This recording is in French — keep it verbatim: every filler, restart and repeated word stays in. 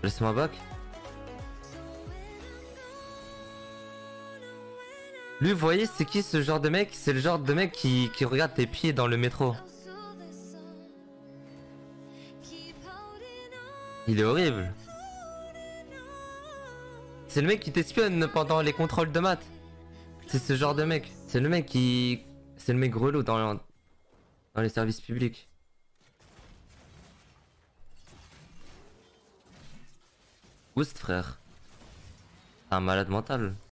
Laisse-moi back. Lui, vous voyez, c'est qui ce genre de mec? C'est le genre de mec qui, qui regarde tes pieds dans le métro. Il est horrible. C'est le mec qui t'espionne pendant les contrôles de maths. C'est ce genre de mec. C'est le mec qui... C'est le mec relou dans, dans les services publics. Oust, frère. Un malade mental.